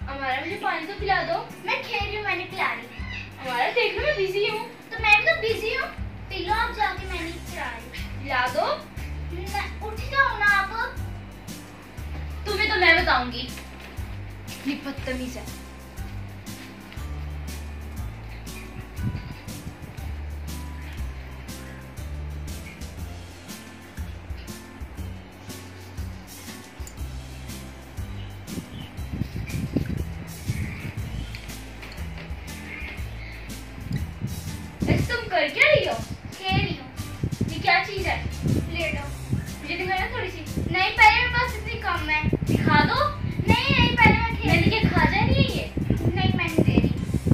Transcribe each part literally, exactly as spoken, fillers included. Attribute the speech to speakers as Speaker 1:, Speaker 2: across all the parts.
Speaker 1: हमारा मुझे पानी तो पिला दो।
Speaker 2: मैं खेल रही हूँ, मैंने पिला दी।
Speaker 1: हमारा देख लो मैं बिजी हूँ।
Speaker 2: तो मैं भी तो बिजी हूँ, पी लो आप जाके, मैंने पिला दी।
Speaker 1: पिला दो।
Speaker 2: उठ जाओ ना आप।
Speaker 1: तुम्हें तो मैं बताऊंगी, ये बदतमीज है। तुम कर क्या रही हो?
Speaker 2: खेल रही हूँ।
Speaker 1: ये क्या चीज है?
Speaker 2: ले लो।
Speaker 1: मुझे दिखाना थोड़ी सी।
Speaker 2: नहीं, पहले मेरे पास इतनी कम है।
Speaker 1: दिखा दो।
Speaker 2: नहीं नहीं, पहले मैं खेल।
Speaker 1: मैंने क्या खा जाए नहीं है ये?
Speaker 2: नहीं, मैं नहीं दे रही।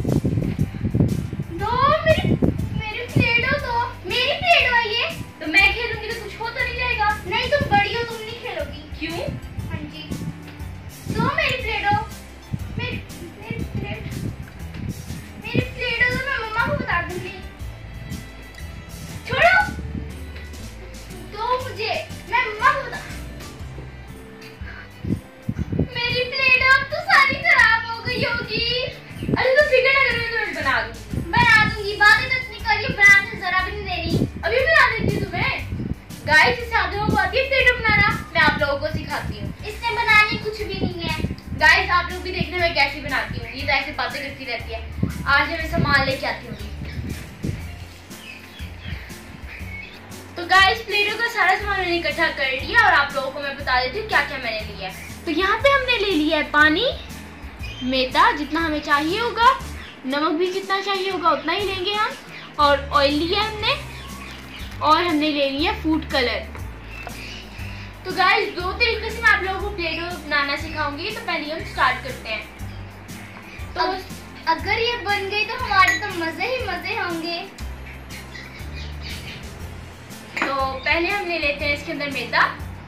Speaker 2: दो मेरी मेरी प्लेट हो तो। मेरी प्लेट हो ये।
Speaker 1: तो मैं खेलूंगी तो कुछ हो तो नहीं जाएगा?
Speaker 2: नहीं, तुम बड़ी हो, तुम नहीं खेलोगी।
Speaker 1: क्यों?
Speaker 2: हाँ जी, दो मेरी प्लेट हो। मेरी मेरी प्लेट मेरी प्लेट हो तो मैं मम्मा को बता दूंगी। छोड़ो, दो मुझे, मैं मम्मा को बता। मेरी प्लेट अब तो सारी खराब हो गई होगी।
Speaker 1: अरे तो फिक्र ना करो, मैं तुम्हें बना दूंगी।
Speaker 2: बना दूंगी, बातें तो इतनी करी, बनाने जरा भी नहीं दे रही।
Speaker 1: अभी बना देती हूँ तुम्हें। गाइस, इससे आप लोगों को आती है प्लेट बनाना? मैं आप लोगों को सिखाती हूँ।
Speaker 2: इसमें बनाने कुछ भी नहीं है।
Speaker 1: गाइस, आप लोग भी देखना मैं कैसे बनाती हूँ। ये तो ऐसे बातें करती रहती है। आज मैं सामान लेके आती हूँ। तो गाइस, प्लेटों का सारा सामान मैंने इकट्ठा कर लिया और आप लोगों को मैं बता देती हूँ क्या क्या मैंने लिया है। तो यहाँ पे हमने ले लिया है पानी, मैदा जितना हमें चाहिए होगा, नमक भी जितना चाहिए होगा उतना ही लेंगे हम, और ऑयल लिया हमने, और हमने ले लिया फूड कलर। तो गाइस, दो तरीके से मैं आप लोगों को प्लेटो बनाना सिखाऊंगी। तो पहले हम स्टार्ट करते हैं। तो
Speaker 2: अग, अगर ये बन गई तो हमारे तो मजे ही मजे होंगे।
Speaker 1: तो पहले हम ले लेते हैं इसके अंदर मैदा।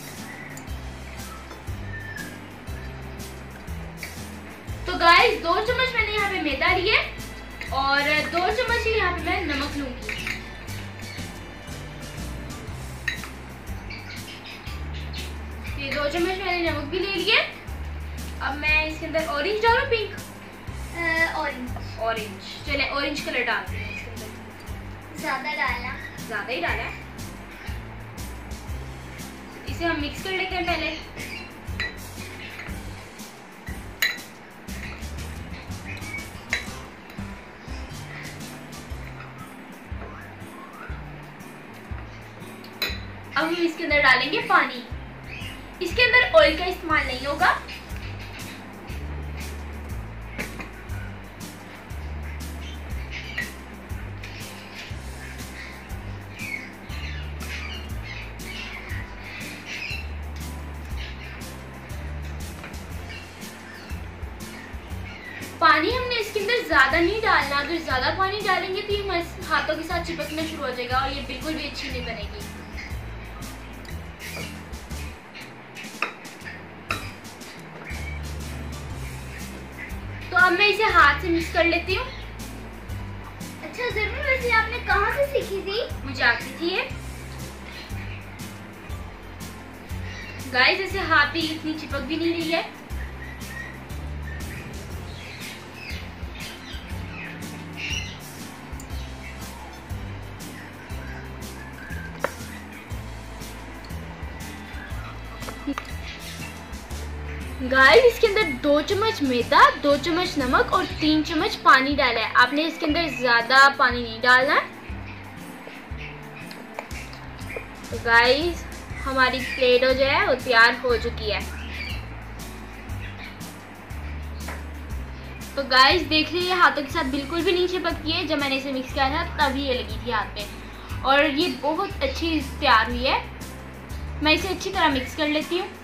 Speaker 1: तो गाइस, दो चम्मच मैंने यहाँ पे मैदा लिए और दो चम्मच ही यहाँ पे मैं नमक लूंगी। ये दो चम्मच मैंने नमक भी ले लिए। अब मैं इसके अंदर ऑरेंज डालूं, पिंक?
Speaker 2: ऑरेंज।
Speaker 1: ऑरेंज, चले ऑरेंज कलर डालते हैं इसके अंदर।
Speaker 2: ज्यादा डाला।
Speaker 1: ज्यादा ही डाला है। इसे हम मिक्स कर लेते हैं पहले। अब हम इसके अंदर डालेंगे पानी। इसके अंदर ऑयल का इस्तेमाल नहीं होगा। पानी हमने इसके अंदर ज्यादा नहीं डालना। अगर ज्यादा पानी डालेंगे तो ये हमारे हाथों के साथ चिपकना शुरू हो जाएगा और ये बिल्कुल भी अच्छी नहीं बनेगी। तो अब मैं इसे हाथ से मिक्स कर लेती हूँ।
Speaker 2: अच्छा जरूर, वैसे आपने कहाँ से सीखी थी?
Speaker 1: मुझे आती थी ये। गाइस, ऐसे हाथ पे इतनी चिपक भी नहीं रही है। गाइस, इसके अंदर दो चम्मच मैदा, दो चम्मच नमक और तीन चम्मच पानी डाला है। आपने इसके अंदर ज्यादा पानी नहीं डालना है। तो गाइस, हमारी प्लेटो जो है वो तैयार हो चुकी है। तो गाइस, देख लीजिए हाथों के साथ बिल्कुल भी नहीं चिपकती है। जब मैंने इसे मिक्स किया था तभी ये लगी थी हाथ पे, और ये बहुत अच्छी तैयार हुई है। मैं इसे अच्छी तरह मिक्स कर लेती हूँ।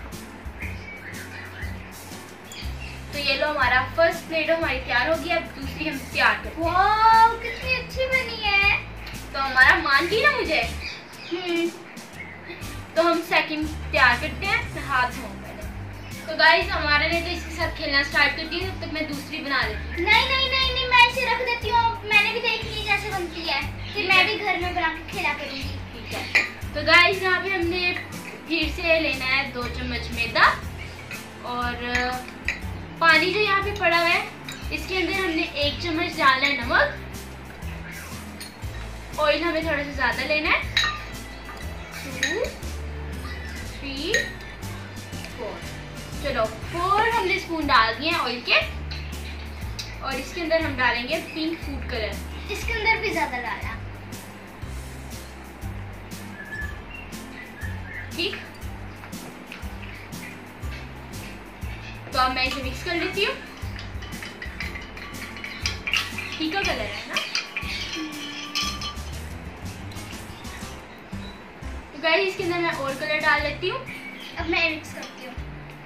Speaker 1: तो ये लो, हमारा फर्स्ट प्लेट हमारी तैयार होगी। अब दूसरी हम तैयार करते हैं।
Speaker 2: वाह, कितनी अच्छी बनी है।
Speaker 1: तो हमारा मान ली ना मुझे।
Speaker 2: हम्म
Speaker 1: तो हम सेकंड तैयार करते हैं। मैं हाथ धोऊं पहले। तो गाइस, हमारे ने तो इसके साथ खेलना स्टार्ट कर दिया। तब तक मैं दूसरी बना लेती हूँ।
Speaker 2: नहीं नहीं नहीं नहीं, मैं इसे रख देती हूँ। मैंने भी देख ली कैसे बनती है, फिर मैं भी घर में बना के खिला करूंगी।
Speaker 1: ठीक है। तो गाइस, यहाँ पे हमने फिर से लेना है दो चम्मच मैदा और पानी जो यहाँ पे पड़ा हुआ है इसके अंदर हमने एक चम्मच डालना है नमक। ऑयल हमें थोड़ा सा ज्यादा लेना है, टू थ्री फोर, चलो फोर हमने स्पून डाल दिए हैं ऑयल के। और इसके अंदर हम डालेंगे पिंक फूड कलर,
Speaker 2: इसके अंदर भी ज्यादा डालना,
Speaker 1: ठीक। तो अब मैं इसे मिक्स कर लेती हूँ। ठीक का कलर है ना। तो गाइस इसके अंदर मैं और कलर डाल लेती हूँ।
Speaker 2: अब मैं मिक्स करती हूँ।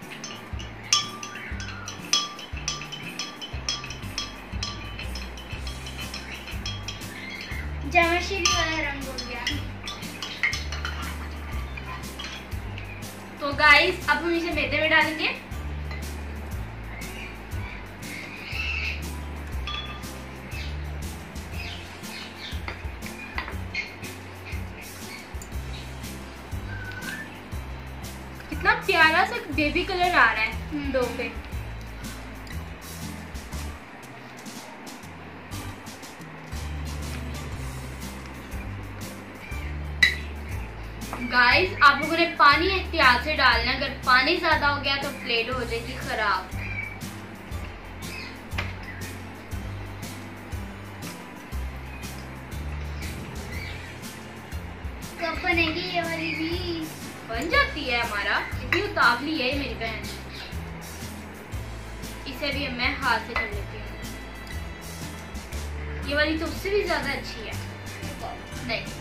Speaker 2: जामशीरी वाला रंग हो गया।
Speaker 1: तो गाइस अब हम इसे मैदे में डालेंगे। कितना प्यारा सा बेबी कलर आ रहा है डो पे। गाइस आप लोगों ने पानी एहतियात से डालना, अगर पानी ज्यादा हो गया तो प्लेट हो जाएगी खराब।
Speaker 2: कब बनेगी ये वाली भी?
Speaker 1: बन जाती है हमारा, इतनी उतावली है मेरी बहन। इसे भी मैं हाथ से कर लेती हूँ। ये वाली तो उससे भी ज्यादा अच्छी है। नहीं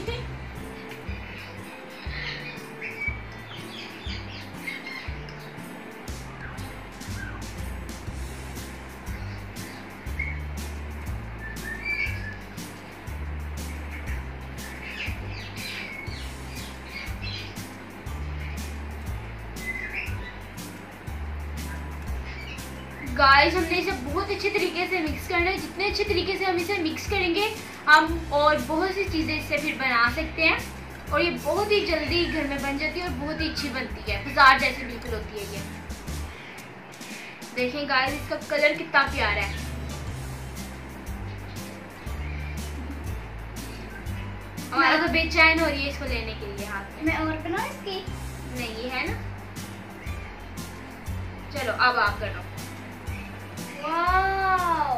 Speaker 1: गाइस हमने इसे बहुत अच्छे तरीके से मिक्स करना है। जितने अच्छे तरीके से हम इसे मिक्स करेंगे हम और बहुत सी चीज़ें इससे फिर बना सकते हैं। और ये बहुत ही जल्दी घर में बन जाती है और बहुत ही अच्छी बनती है, बाजार जैसी बिल्कुल होती है ये। देखें गाइस इसका कलर कितना प्यारा है। हमारा तो बेचैन हो रही है इसको लेने के लिए हाथ में।
Speaker 2: मैं और बनाऊं इसकी?
Speaker 1: नहीं ये है ना। चलो अब आप करो।
Speaker 2: वाओ।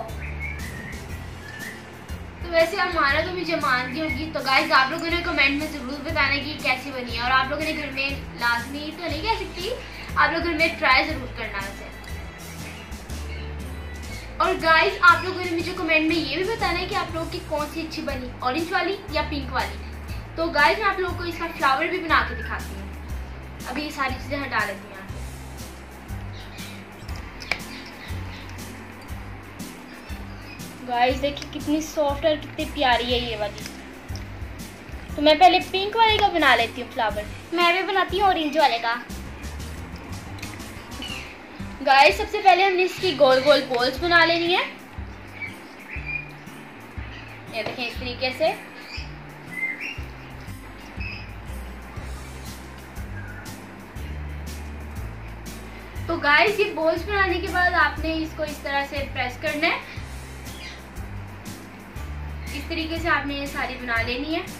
Speaker 1: तो वैसे हमारा तो मुझे मानती होगी। तो गाइस आप लोगों ने कमेंट में जरूर बताना कि कैसी बनी है। और आप लोगों ने घर में लाजमी तो नहीं कह सकती, आप लोग घर में ट्राई जरूर करना वैसे। और गाइस आप लोगों ने मुझे कमेंट में ये भी बताना है कि आप लोगों की कौन सी अच्छी बनी, ऑरेंज वाली या पिंक वाली। तो गाइस मैं आप लोगों को इसका फ्लावर भी बना के दिखाती हूँ। अभी ये सारी चीजें हटा लेती हूँ। गाइस देखिए कितनी सॉफ्ट और कितनी प्यारी है ये वाली। तो मैं पहले पिंक वाले का बना लेती हूँ फ्लावर।
Speaker 2: मैं भी बनाती हूँ ऑरेंज वाले का।
Speaker 1: गाइस सबसे पहले हमने इसकी गोल गोल बॉल्स बना लेनी है। ये देखें इस तरीके से। तो गाइस ये बॉल्स बनाने के बाद आपने इसको इस तरह से प्रेस करना है। इस तरीके से आपने ये सारी बना लेनी है।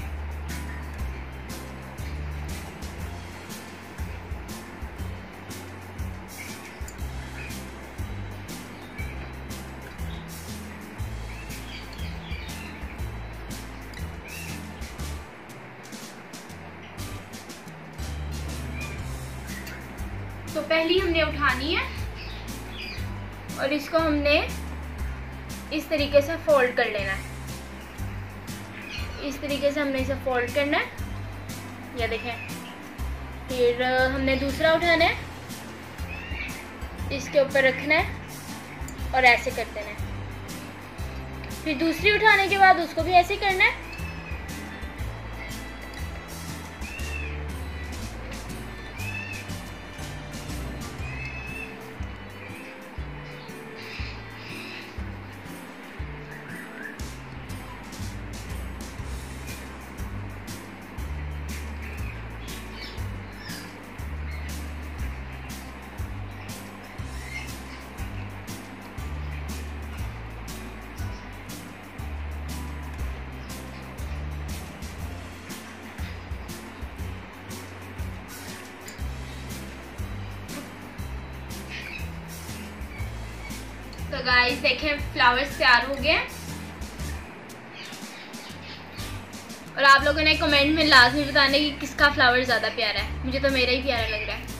Speaker 1: तो पहली हमने उठानी है और इसको हमने इस तरीके से फोल्ड कर लेना है। इस तरीके से हमने इसे फोल्ड करना है। ये देखें। फिर हमने दूसरा उठाना है, इसके ऊपर रखना है और ऐसे कर देना है। फिर दूसरी उठाने के बाद उसको भी ऐसे करना है। तो गाइस देखें फ्लावर्स तैयार हो गए। और आप लोगों ने कमेंट में लाजमी बताने कि किसका फ्लावर ज़्यादा प्यारा है। मुझे तो मेरा ही प्यारा लग रहा है।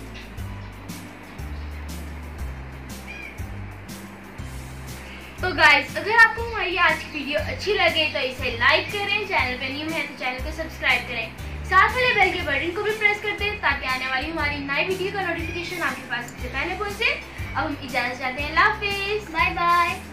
Speaker 1: तो गाइस अगर आपको हमारी आज की वीडियो अच्छी लगे तो इसे लाइक करें, चैनल पे न्यू है तो चैनल को सब्सक्राइब करें, साथ वाले बेल के बटन को भी प्रेस कर दें ताकि आने वाली हमारी नई वीडियो का नोटिफिकेशन आपके पास सबसे पहले पहुंचे। अब हम इजाजत चाहते हैं। अल्लाह हाफिज़, बाय बाय।